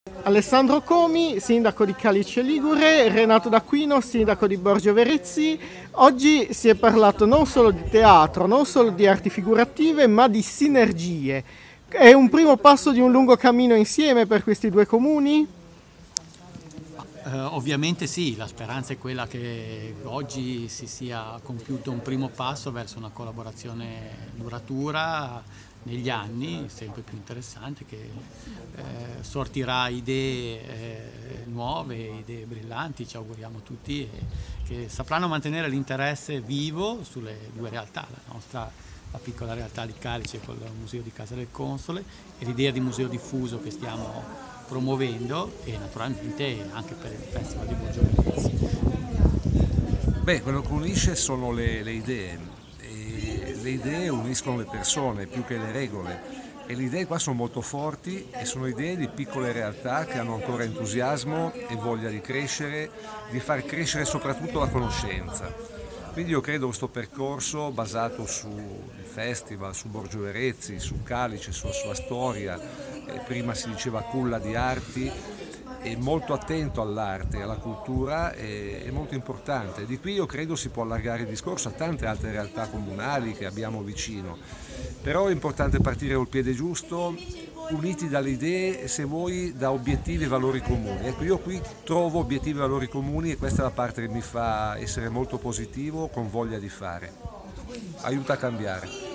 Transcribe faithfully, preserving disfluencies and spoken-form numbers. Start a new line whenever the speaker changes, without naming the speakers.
Alessandro Comi, sindaco di Calice Ligure, Renato D'Aquino, sindaco di Borgio Verezzi. Oggi si è parlato non solo di teatro, non solo di arti figurative, ma di sinergie. È un primo passo di un lungo cammino insieme per questi due comuni?
Eh, ovviamente sì, la speranza è quella che oggi si sia compiuto un primo passo verso una collaborazione duratura negli anni, sempre più interessante, che eh, sortirà idee eh, nuove, idee brillanti, ci auguriamo tutti, e che sapranno mantenere l'interesse vivo sulle due realtà, la nostra la piccola realtà di Calice con il Museo di Casa del Console e l'idea di museo diffuso che stiamo promuovendo, e naturalmente anche per il Festival di Borgio Verezzi.
Beh, quello che unisce sono le, le idee, e le idee uniscono le persone più che le regole, e le idee qua sono molto forti e sono idee di piccole realtà che hanno ancora entusiasmo e voglia di crescere, di far crescere soprattutto la conoscenza. Quindi io credo questo percorso basato sul festival, su Borgio Verezzi, su Calice, sulla sua storia, eh, prima si diceva culla di arti, è molto attento all'arte e alla cultura, è, è molto importante. Di qui io credo si può allargare il discorso a tante altre realtà comunali che abbiamo vicino, però è importante partire col piede giusto, uniti dalle idee e, se vuoi, da obiettivi e valori comuni. Ecco, io qui trovo obiettivi e valori comuni e questa è la parte che mi fa essere molto positivo, con voglia di fare. Aiuta a cambiare.